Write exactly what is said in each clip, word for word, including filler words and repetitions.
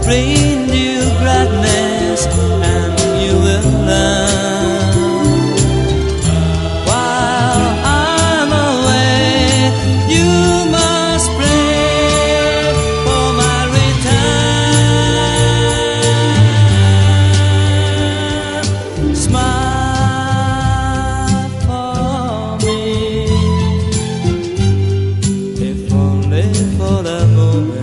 bring you gladness, and you will learn. While I'm away, you must pray for my return. Smile for me, if only for the moment.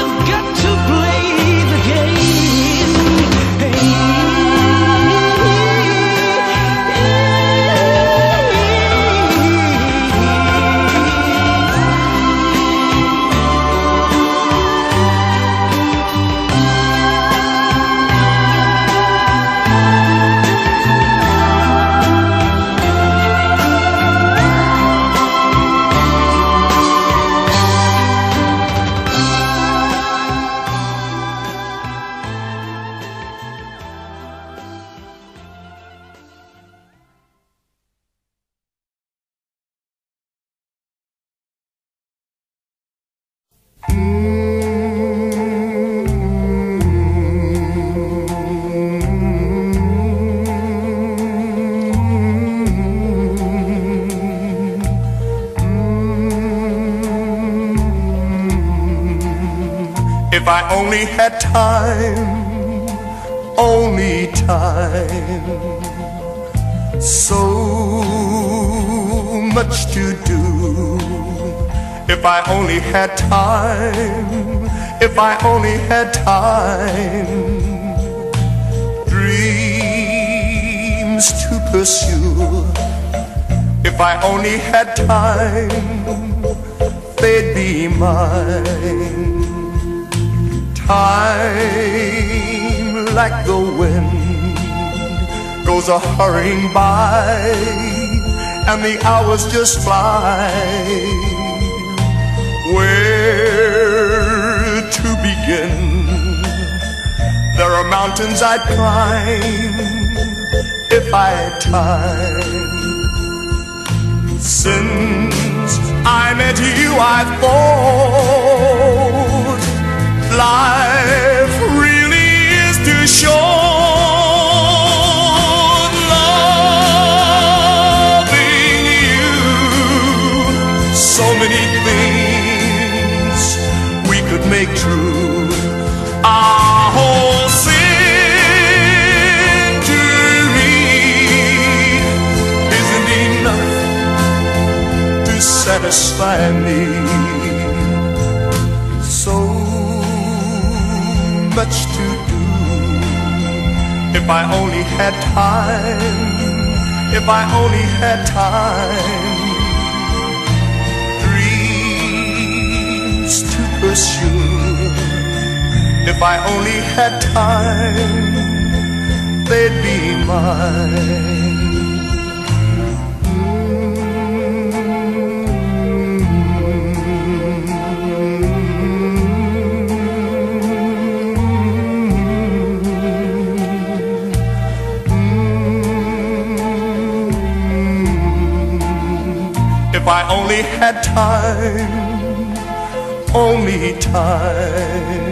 Hey If I only had time, only time, so much to do. If I only had time, if I only had time, dreams to pursue. If I only had time, they'd be mine. Time, like the wind, goes a hurrying by, and the hours just fly. Where to begin? There are mountains I'd climb if I had time. Since I met you, I've thought life really is too short. Loving you, so many things we could make true. Our whole century isn't enough to satisfy me. So much to do. If I only had time, if I only had time, dreams to pursue. If I only had time, they'd be mine. If I only had time, only time.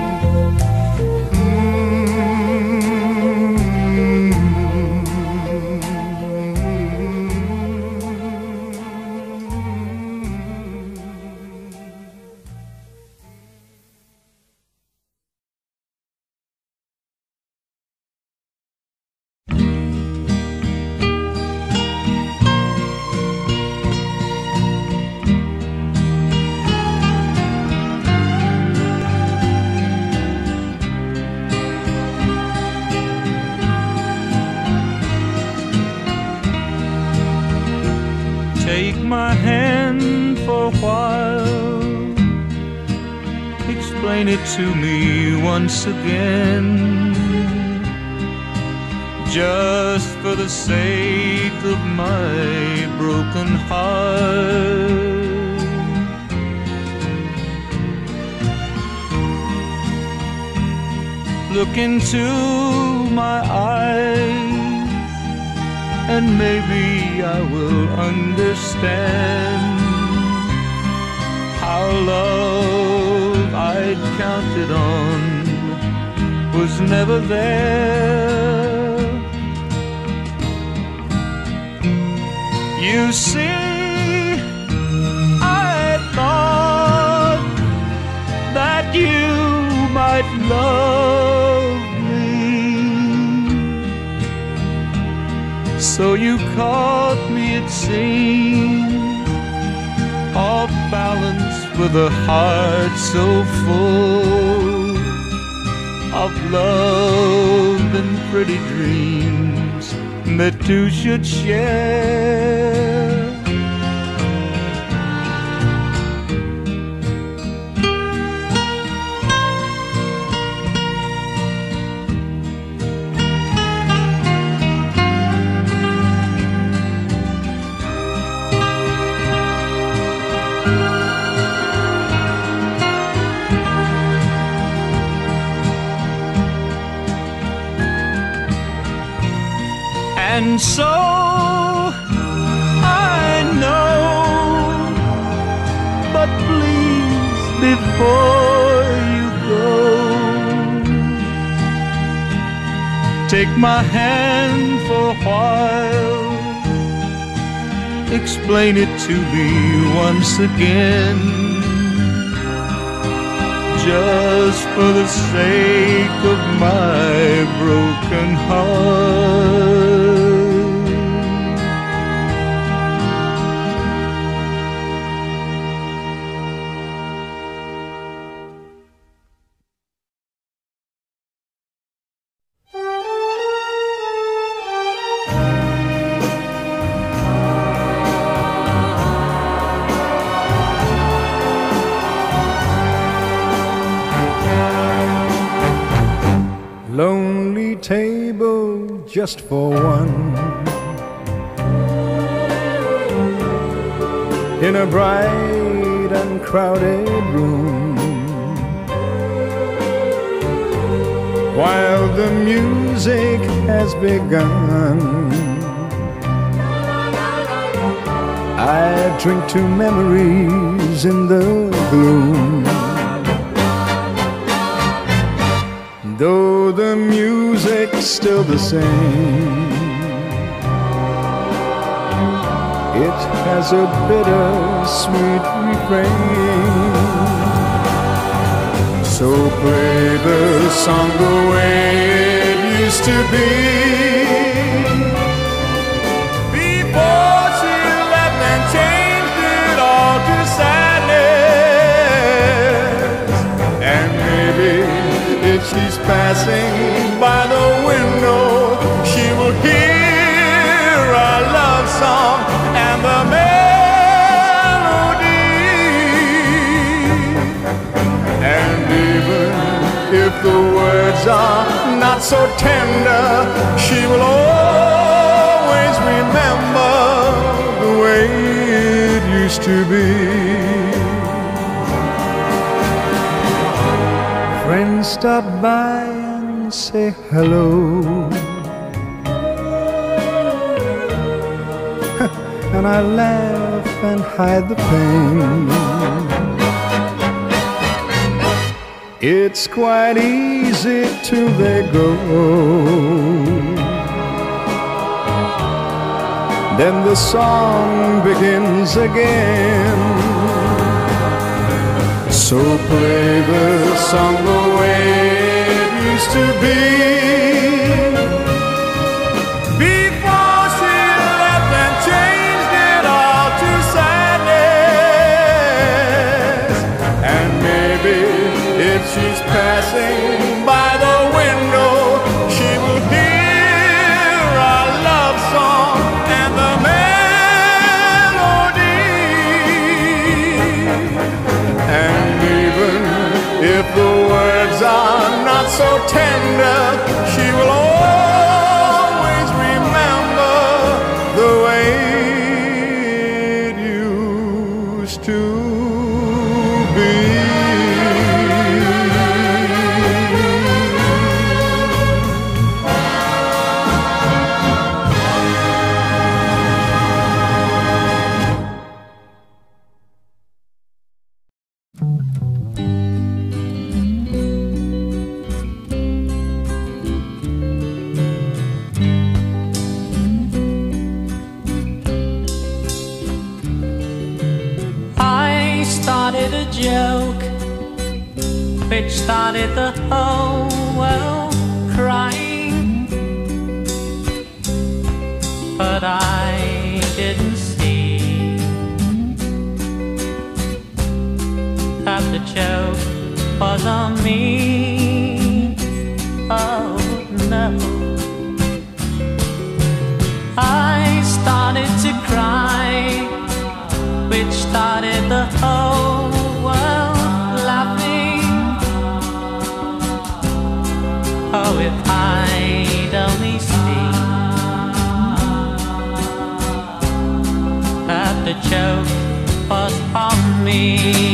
Take my hand for a while, explain it to me once again, just for the sake of my broken heart. Look into my eyes, and maybe I will understand how love I'd counted on was never there. You see, I thought that you might love me, so you caught me, it seems, off balance with a heart so full of love and pretty dreams that two should share. And so I know, but please, before you go, take my hand for a while, explain it to me once again, just for the sake of my broken heart. Lonely table just for one, in a bright and crowded room, while the music has begun. I drink to memories in the gloom. Though the music's still the same, it has a bitter-sweet refrain. So play the song the way it used to be, before she left and changed it all to sadness. And maybe if she's passing by the window, she will hear our love song and the melody. And even if the words are not so tender, she will always remember the way it used to be. Friends stop by and say hello, and I laugh and hide the pain. It's quite easy till they go, then the song begins again. So play the song the way it used to be, before she left and changed it all to sadness. And maybe if she's passing by the window, she will hear our love song and the melody. And if the words are not so tender, she will always remember the way it used to be. Joke which started the whole world crying, but I didn't see that the joke was on me. Oh no, I started to cry, which started the whole world laughing. Oh, if I'd only seen that the joke was on me.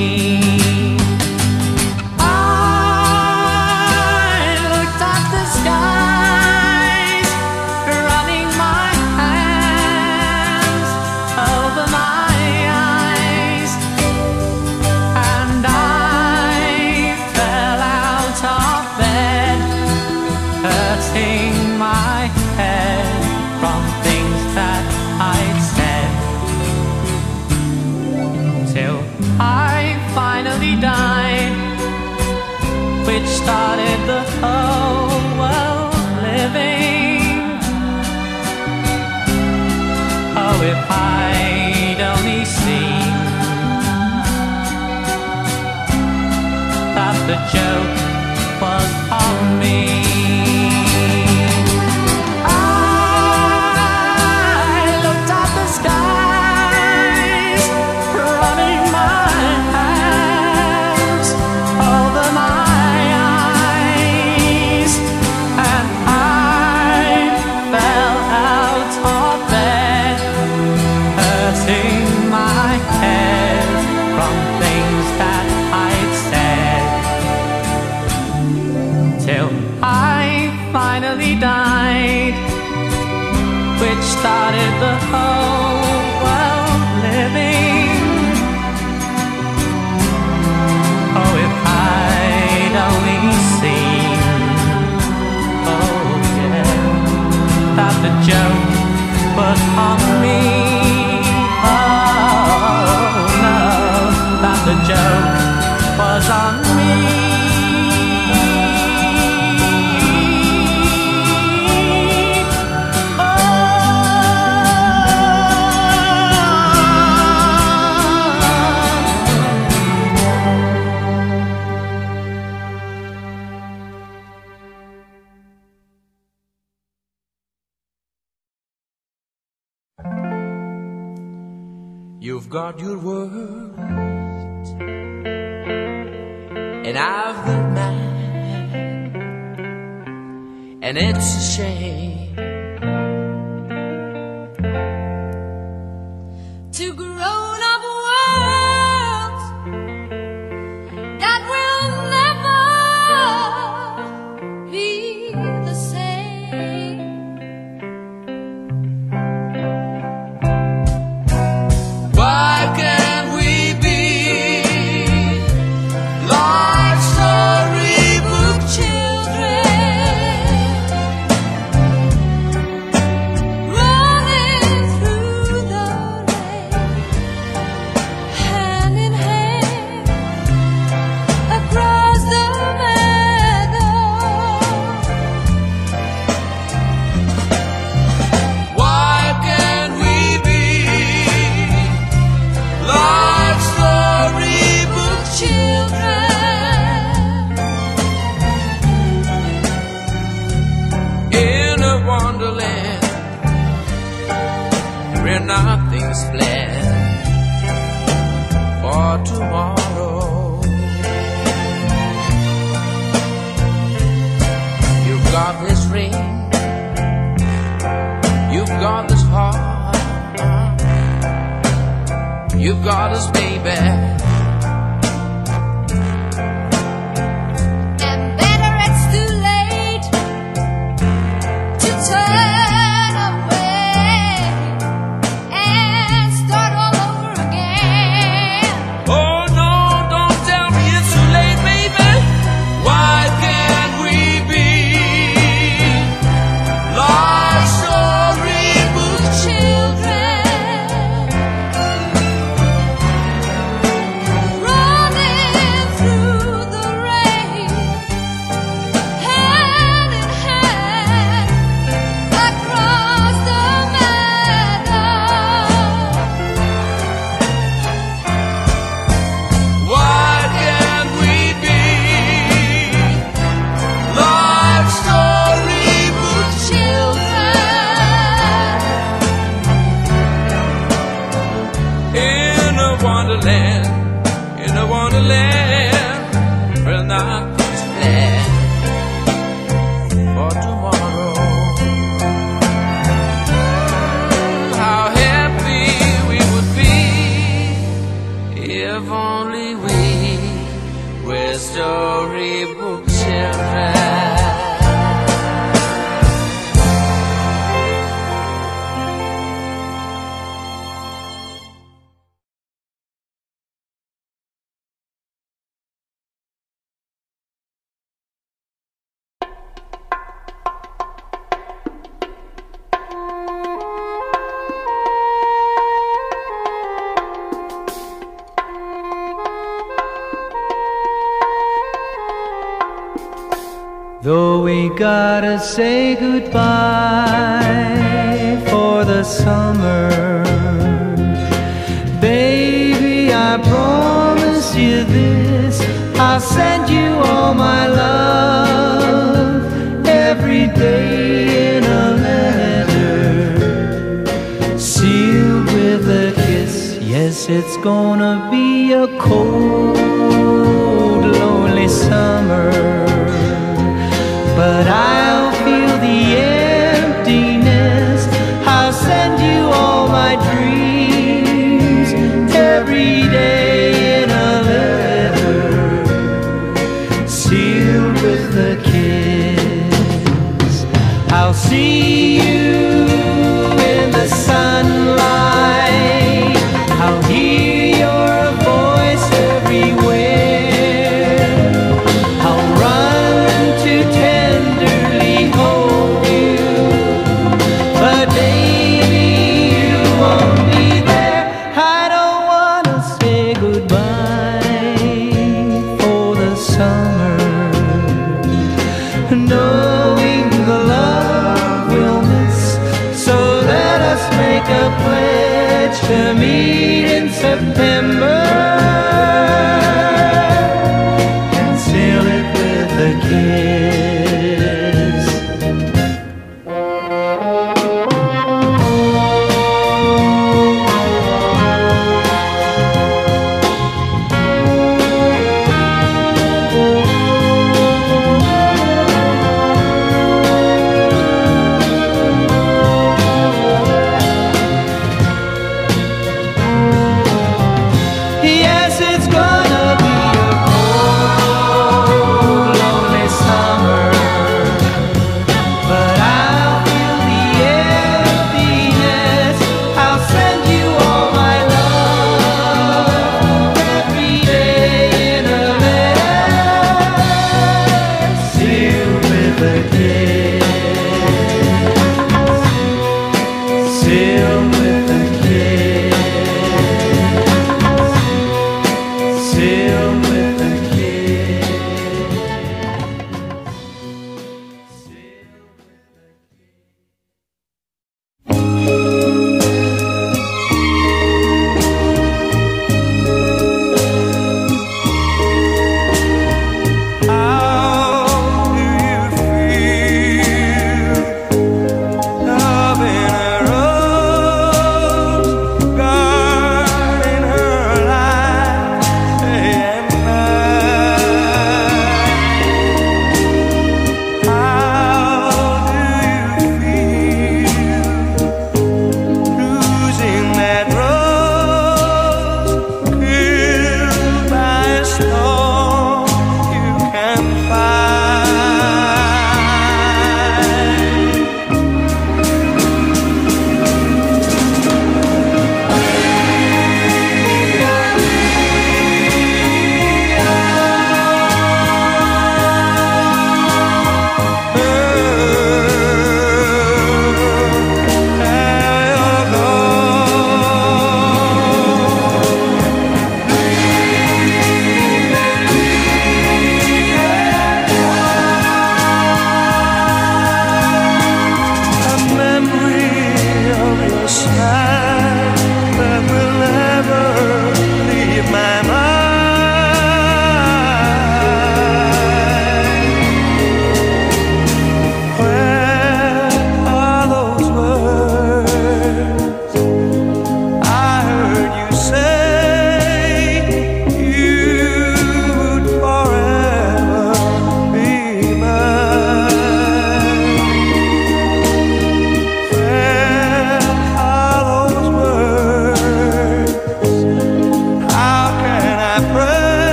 I looked at the skies, running my hands over my my head from things that I'd said, till I finally died which started the whole world living. Oh, if I'd only seen, oh yeah, that the joke was on me. Oh no, that the joke was on me. You've got your words, and I've got mine, and it's a shame to grown up worlds that will never be the same. Why can't we be like storybook children, Running through the rain, hand in hand, across the meadow? why can't we be like storybook Children, in a wonderland where nothing's planned for tomorrow? You've got this ring, you've got this heart, you've got this baby. and better it's too late to turn away and start all over again. Oh no, don't tell me it's too late, baby. Why can't we be like storybook Children, running through the rain, hand in hand, across the meadow. Why can't we be like storybook Children, in a wonderland, in a wonderland where nothing's planned for tomorrow? How happy we would be if only we were storybook children. Though we gotta say goodbye for the summer, baby, I promise you this, I'll send you all my love every day in a letter, sealed with a kiss. Yes, it's gonna be a cold, lonely summer, but I'll feel the emptiness. I'll send you all my dreams every day in a letter, sealed with a kiss. I'll see you in to meet in September and seal it with a kiss.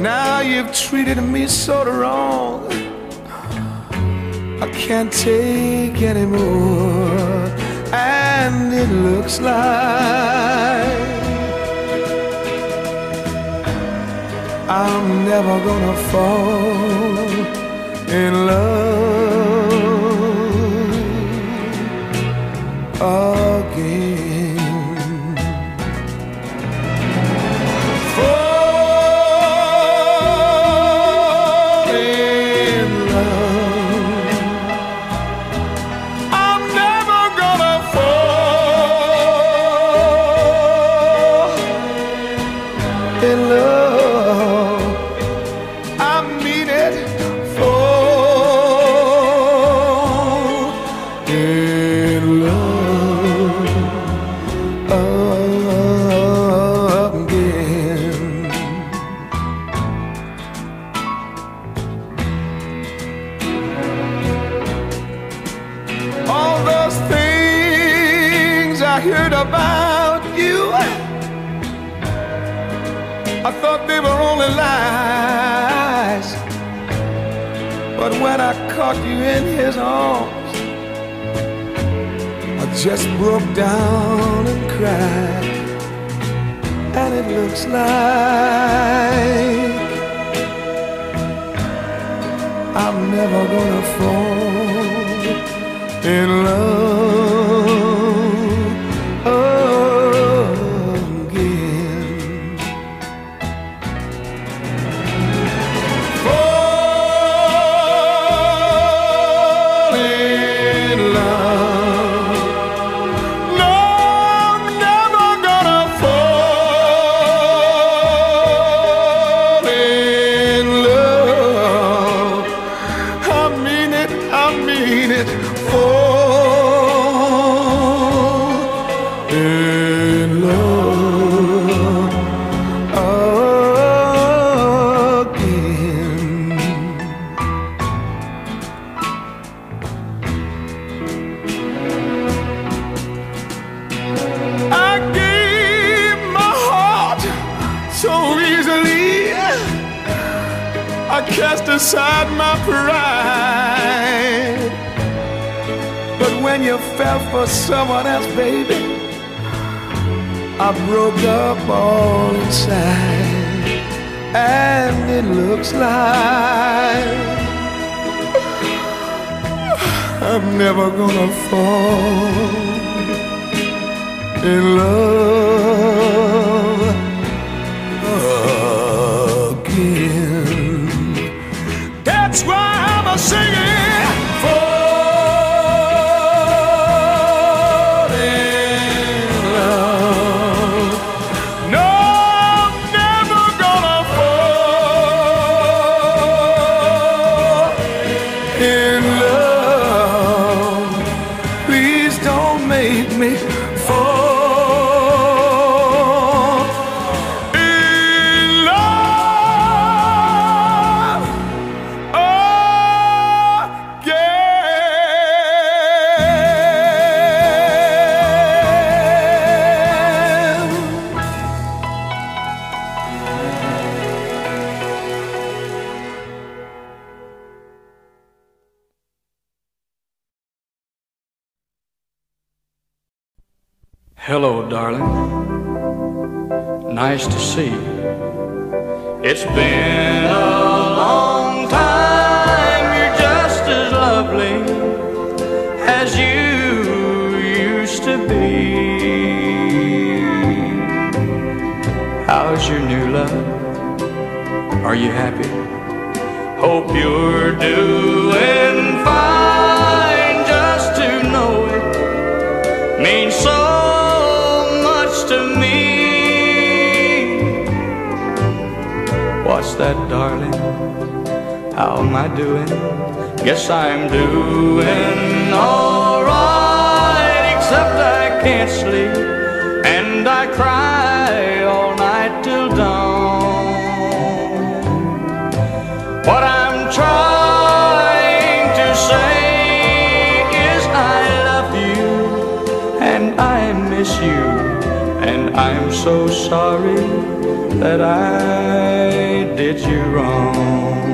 Now you've treated me so wrong, I can't take anymore. And it looks like I'm never gonna fall in love again. Fall in love. I'm never gonna fall in love. I mean it. Fall in love again. All those things I heard about you, I thought they were only lies. But when I caught you in his arms, I just broke down and cried. And it looks like I'm never gonna fall in love again. Fall in love. No, I'm never gonna fall in love. I mean it, I mean it. Fall in love again. I gave my heart so easily, I cast aside my pride. But when you fell for someone else, baby, I broke up all inside. And it looks like I'm never gonna fall in love again. That's why I'm a singing. Fall in love. No, I'm never gonna fall in love. Please don't make me fall in love again. Hello, darling. Nice to see you. It's been a long time. You're just as lovely as you used to be. How's your new love? Are you happy? Hope you're doing fine. Just to know it means so much to me. What's that, darling? How am I doing? Guess I'm doing alright, except I can't sleep and I cry all night till dawn. What I'm trying to say is I love you and I miss you and I'm so sorry that I did you wrong.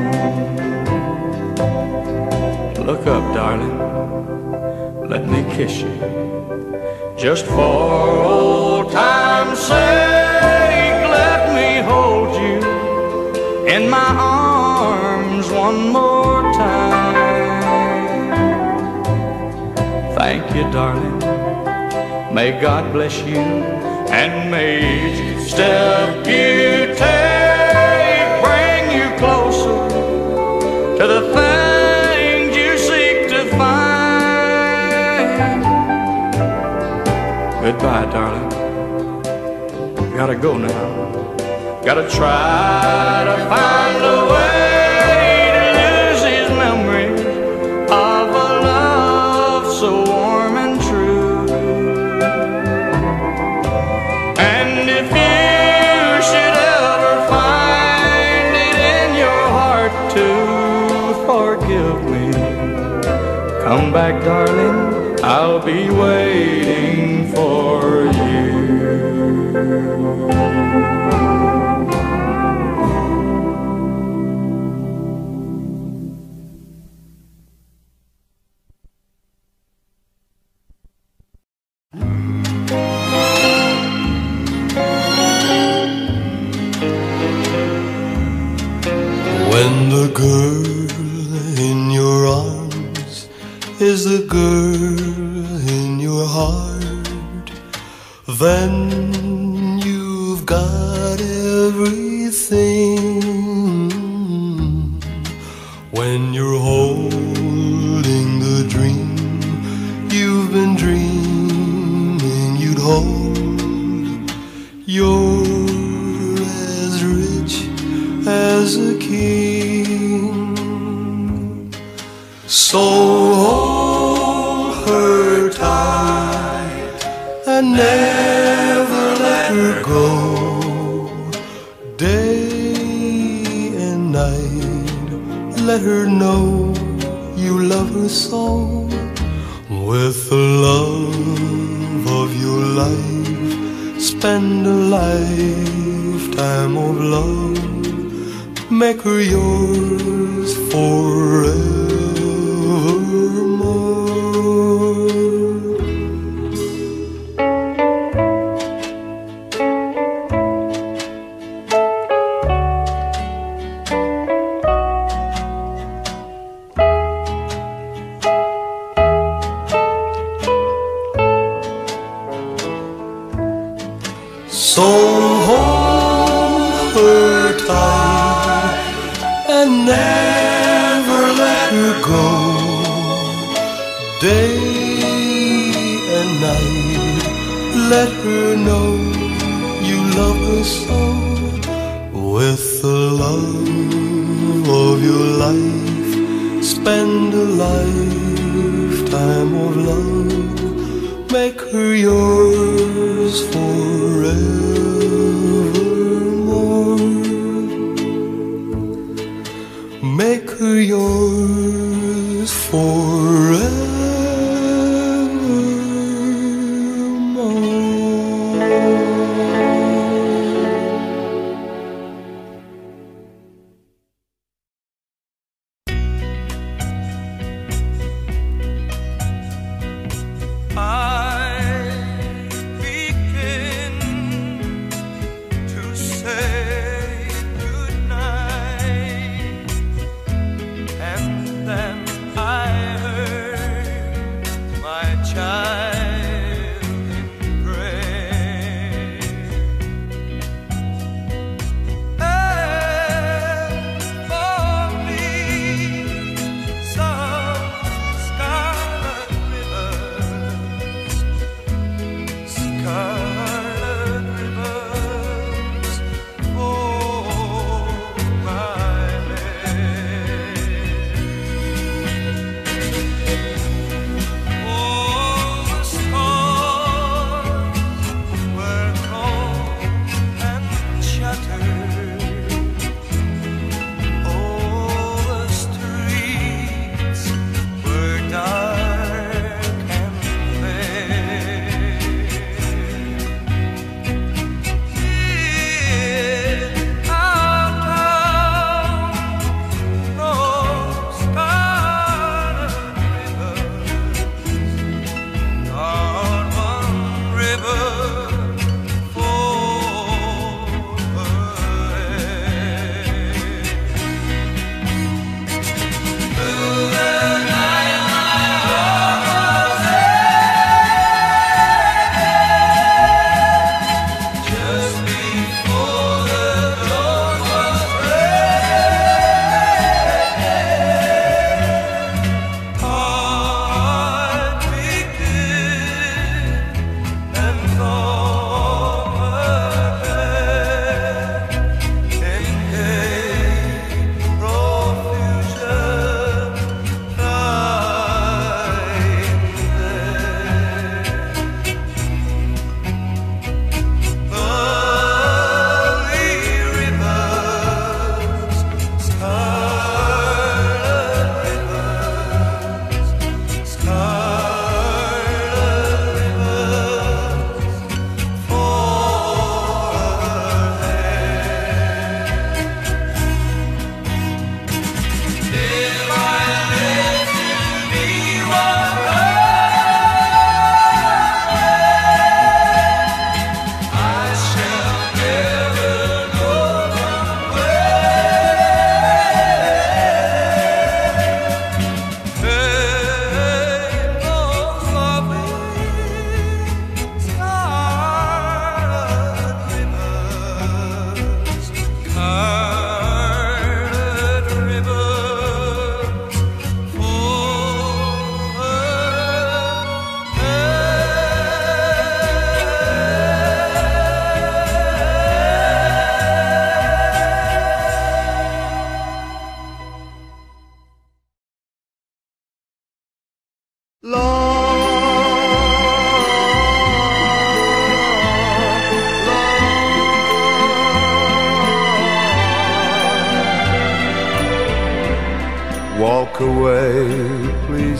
Look up, darling, let me kiss you, just for old time's sake. Let me hold you in my arms one more time. Thank you, darling, may God bless you, and may each step you take bring you closer to the things you seek to find. Goodbye, darling, gotta go now. Gotta try to find a way to lose these memories of a love so warm and true. And if you should ever find it in your heart to forgive me, come back, darling, I'll be waiting for you. When the girl in your arms is the girl in your heart, then you've got everything. When you're holding the dream you've been dreaming you'd hold, you're as rich as a king. So hold her tight and never let her go. Day and night, let her know you love her so. With the love of your life, spend a lifetime of love. Make her yours forevermore. So hold her tight and never let her go. Day and night, let her know you love her so. With the love of your life, spend a lifetime of love. Make her yours forevermore. Make her yours forevermore. I became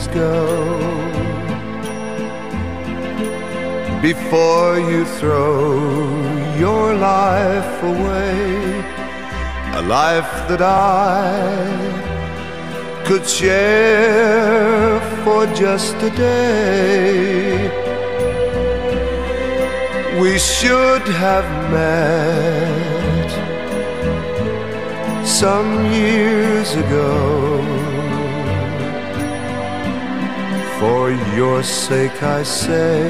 go. Before you throw your life away, a life that I could share for just a day. We should have met some years ago. For your sake I say,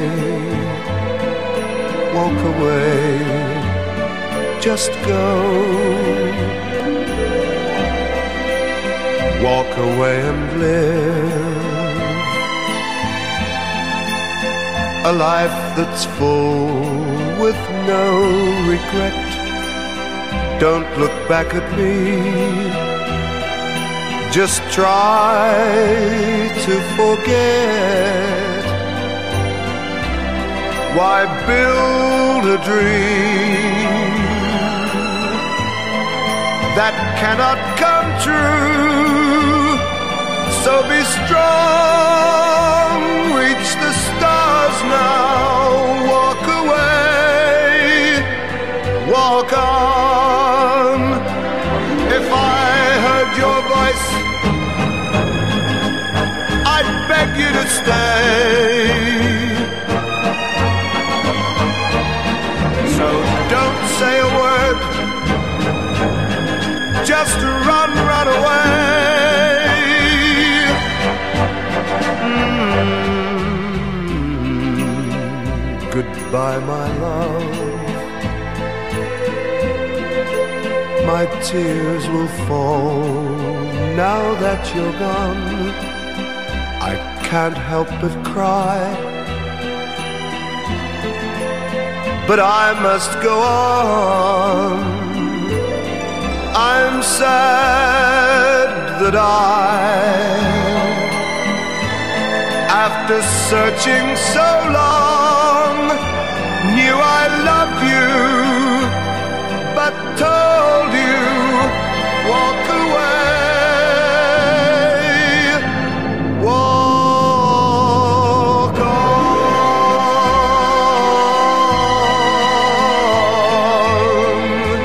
walk away, just go. Walk away and live a life that's full with no regret. Don't look back at me, just try to forget. Why build a dream that cannot come true? So be strong, reach the stars now. Walk away, walk on. If I heard your voice, I'd beg you to stay. So don't say a word, just run, run away. Mm, goodbye, my love. My tears will fall now that you're gone. I can't help but cry, but I must go on. I'm sad that I, after searching so long, knew I loved you, but told you, walk away, walk on,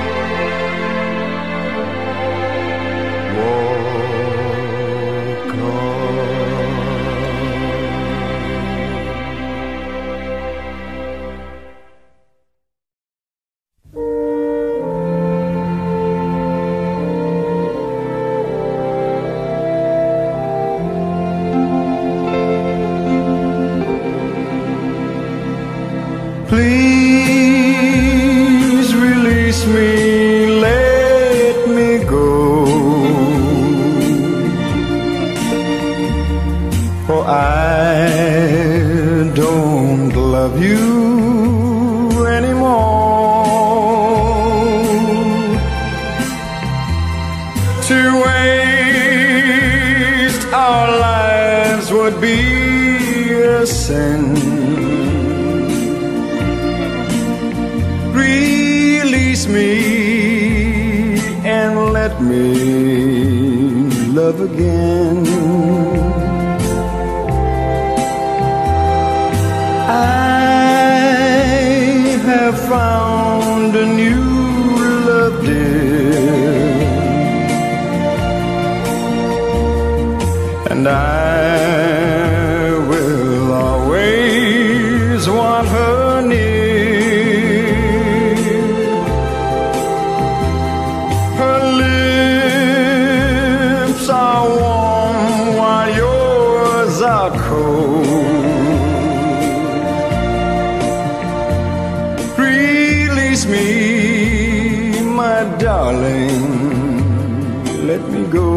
walk on. Please release me, let me go, for I don't love you anymore. To waste our lives would be a sin. Release me and let me love again. I have found a new love, dear, and I will always want her near. Release me, my darling, let me go.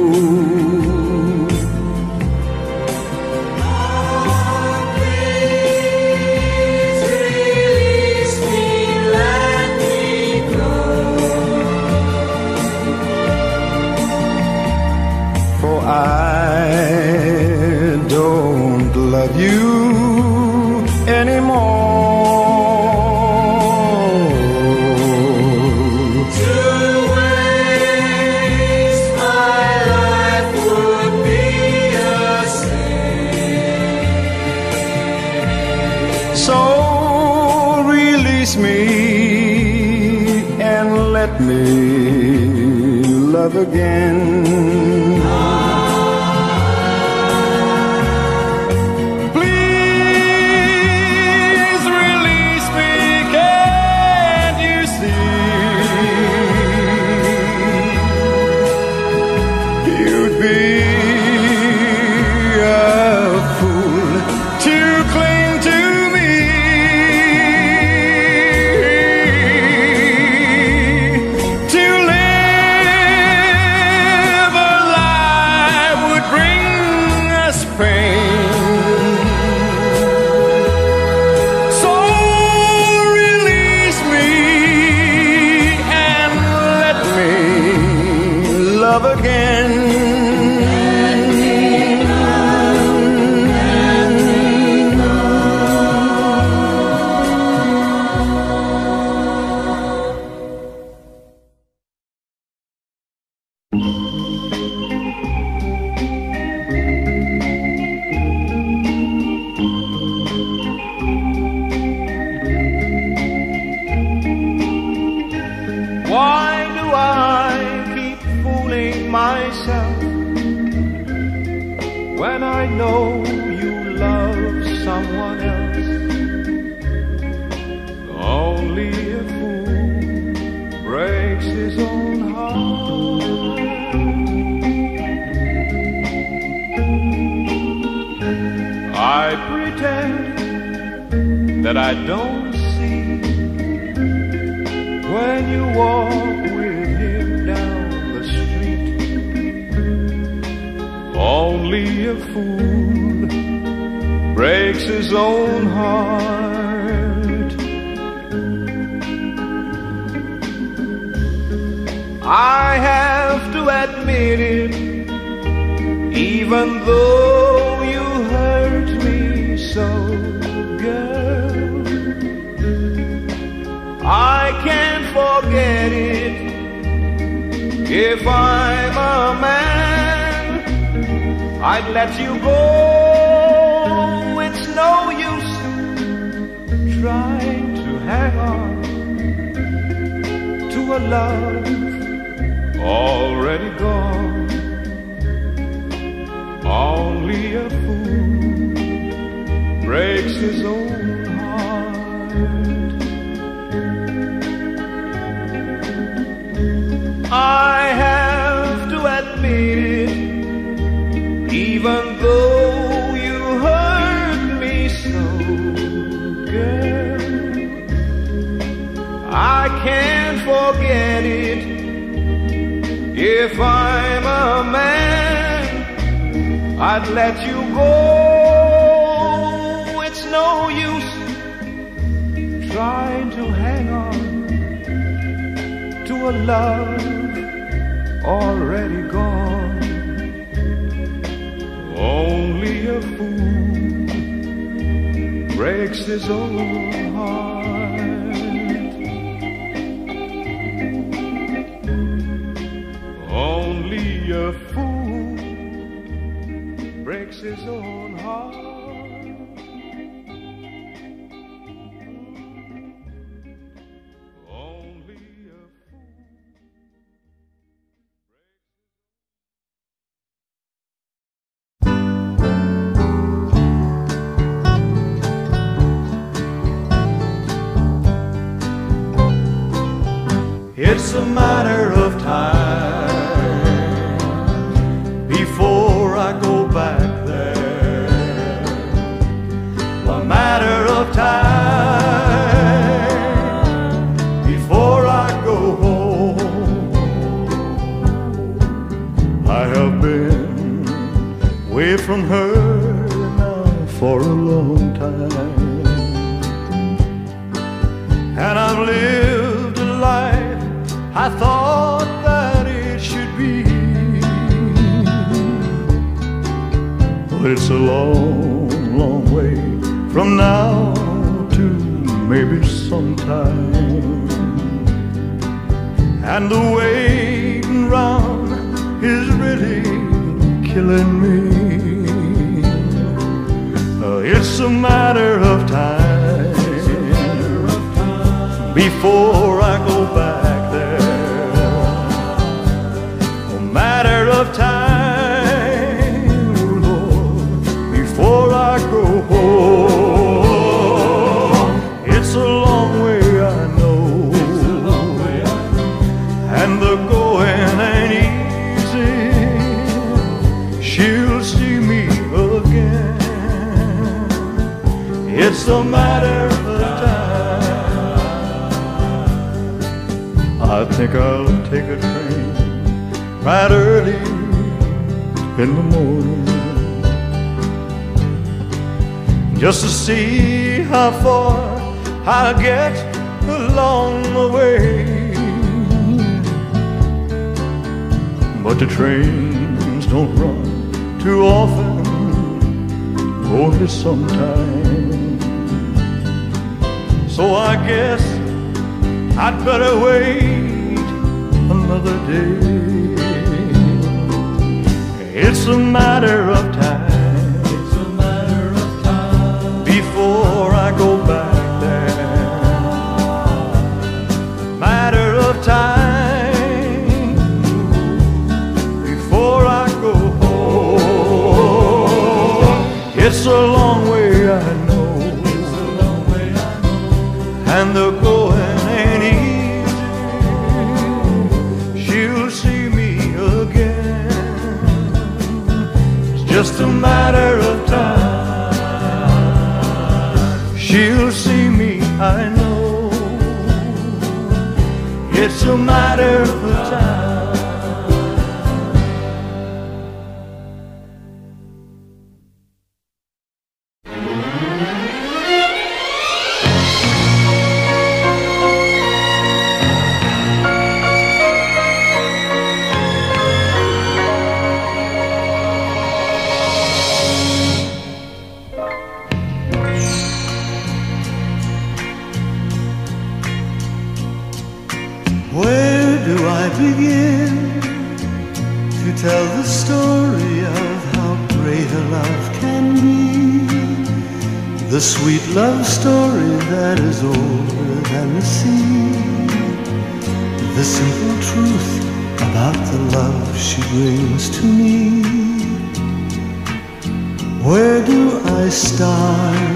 Oh, please release me, let me go. For I don't love you anymore. To waste my life release me and let me love again. Please release me, can't you see? You'd be a fool to cling to me. To live a life would bring us pain. So release me and let me love again. Why do I keep fooling myself when I know you love someone else? Only a fool breaks his own heart. I pretend that I don't see when you walk with him down the street. Only a fool breaks his own heart. I have to admit it, even though you hurt me so, girl. I can't forget it. If I'm a man, I'd let you go. It's no use trying to hang on to a love already gone. Only a fool breaks his own heart. I have to admit it, even though you hurt me so, girl. I can't forget it. If I'm a man, I'd let you go. It's no use trying to hang on to a love already gone. Only a fool breaks his own heart. Only a fool breaks his own heart. It's a matter of time before I go back there. A matter of time before I go home. I have been away from her now for a long time, and I've lived a life I thought that it should be. But it's a long, long way from now to maybe sometime. And the waiting round is really killing me. Uh, it's a matter of time before I go back there. A matter of time, oh Lord, before I go home. It's a long way, I know, and the going ain't easy. She'll see me again. It's a matter of time. I think I'll take a train right early in the morning, just to see how far I'll get along the way. But the trains don't run too often, only sometimes. So I guess I'd better wait another day. It's a matter of time, it's a matter of time before I go back there. Matter of time before I go home. It's a long way, I know, it's a long way, I know, and the going ain't easy. She'll see me again. It's just a matter of time. She'll see me, I know. It's a matter of time. Where do I begin to tell the story of how great a love can be? The sweet love story that is older than the sea. The simple truth about the love she brings to me. Where do I start?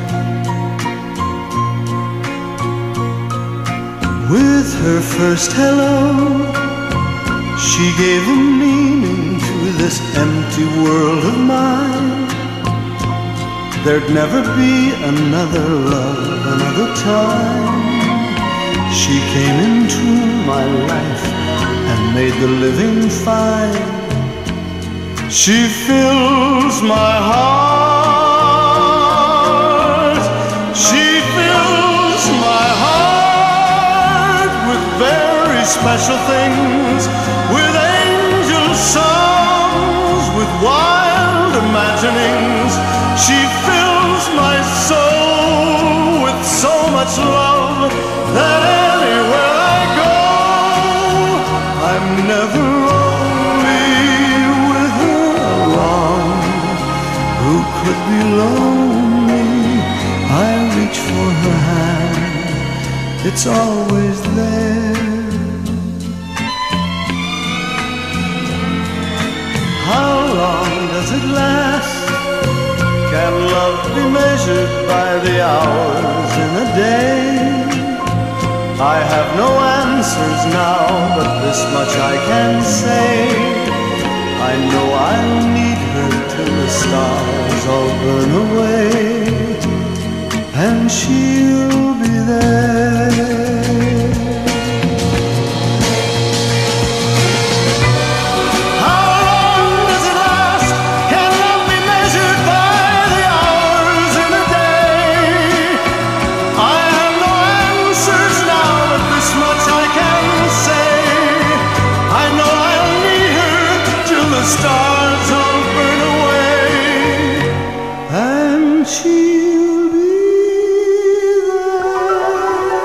With her first hello, she gave a meaning to this empty world of mine. There'd never be another love, another time. She came into my life and made the living fine. She fills my heart. She fills my heart with very special things, with angel songs, with wild imaginings. She fills my soul with so much love that anywhere I go, I'm never lonely with her along. Who could be lonely? I reach for her hand, it's always there. How long does it last? Can love be measured by the hours in a day? I have no answers now, but this much I can say. I know I'll need her till the stars all burn away, and she'll be there. Stars all burn away, and she'll be there.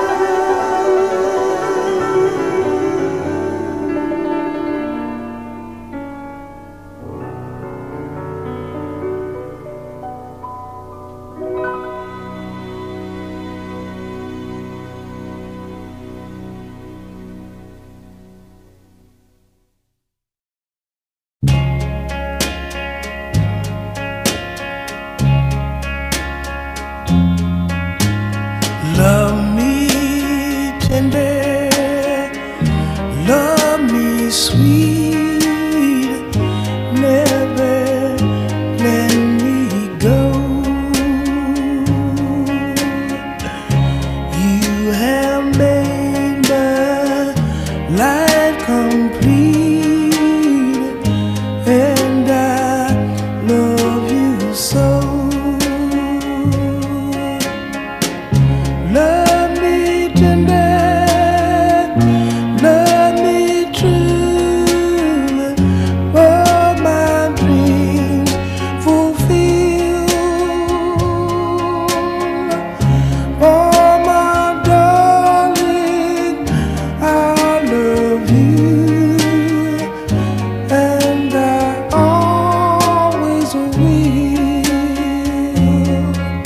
have made my life complete, and I love you so. Love me tender, love me true, for my dreams fulfill. For my darling, I love you, and I always will.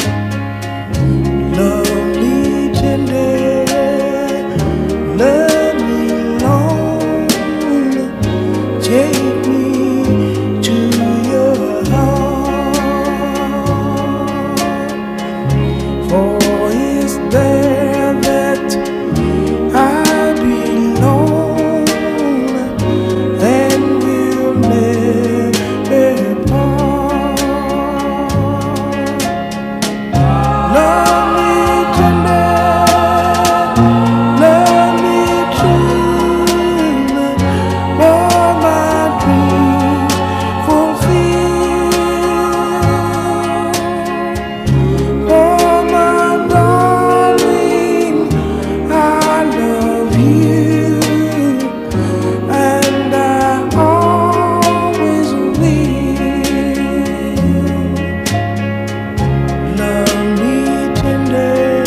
Love me tender, love me long, take me to your heart. For it's there that I belong, and will never part. Love me tender, love me true, for my dreams fulfill. For my darling, I love you, and I always will. Love me tender,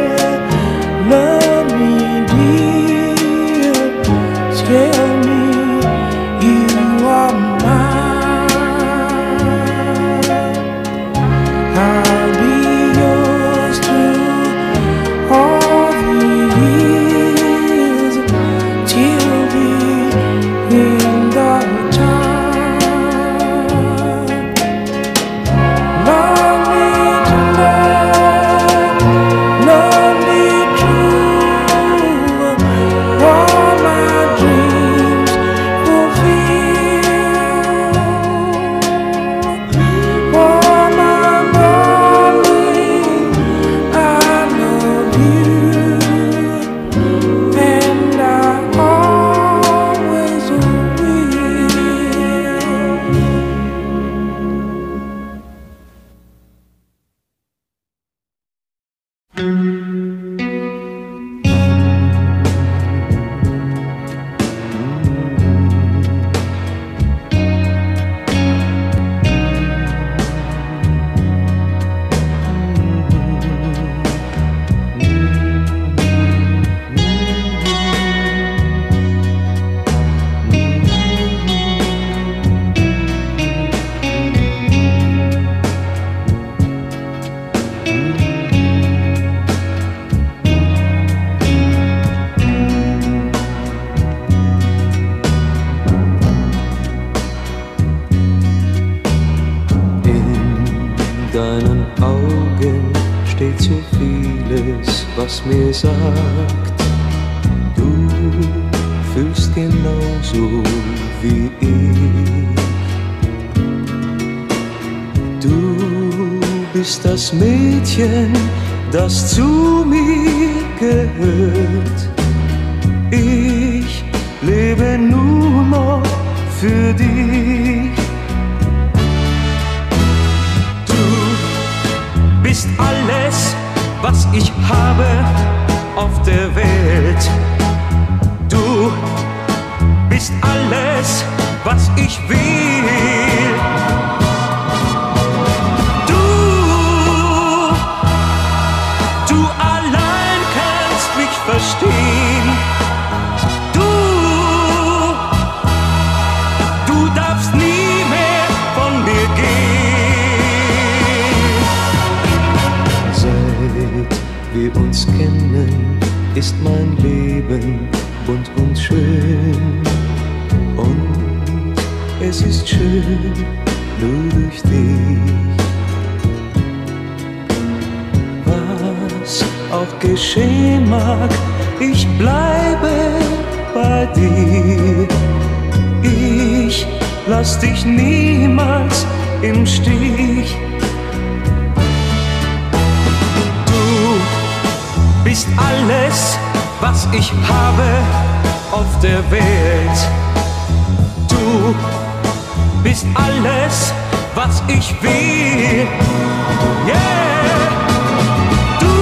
love me dear, tell me you are mine. I'll be yours through all the years, till the end of time. Love me tender, love me true, all my dreams fulfill. For my darling, I love you, and I always will. In deinen Augen steht so vieles, was mir sagt, du fühlst genauso wie ich. Du bist das Mädchen, das zu mir gehört. Ich lebe nur noch für dich. Du bist alles, was ich habe auf der Welt. Du bist alles, was ich will. Du, du allein kannst mich verstehen. Du, du darfst nie mehr von mir gehen. Seit wir uns kennen, ist mein Leben bunt und schön. Und es ist schön, nur durch dich. Was auch geschehen mag, ich bleibe bei dir. Ich lass dich niemals im Stich. Du bist alles, was ich habe auf der Welt. Du bist alles, was ich will. Yeah. Du,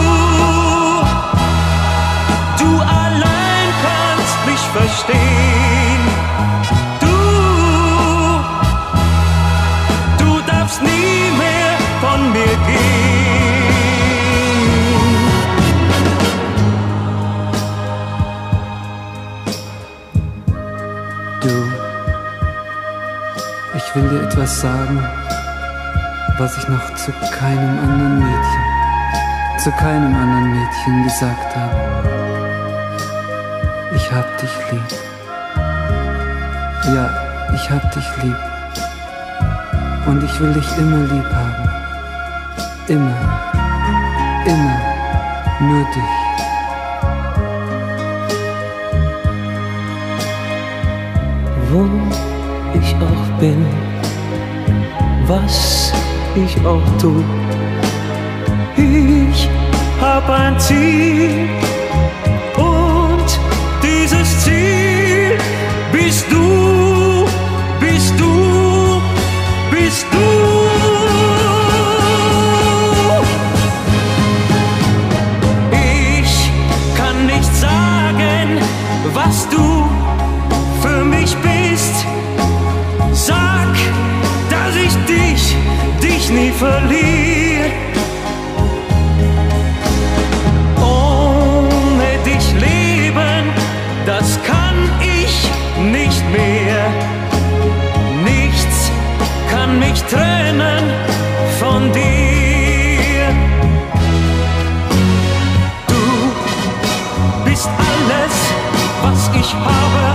du allein kannst mich verstehen. Du, du darfst nie mehr von mir gehen. Du, ich will dir etwas sagen, was ich noch zu keinem anderen Mädchen, zu keinem anderen Mädchen gesagt habe. Ich hab dich lieb. Ja, ich hab dich lieb. Und ich will dich immer lieb haben. Immer, immer, nur dich. Wo ich auch bin, was ich auch tu, ich hab ein Ziel und dieses Ziel bist du, bist du, bist du. Ich kann nicht sagen, was du für mich bist. Sag, dass ich dich, dich nie verliere. Ohne dich leben, das kann ich nicht mehr. Nichts kann mich trennen von dir. Du bist alles, was ich habe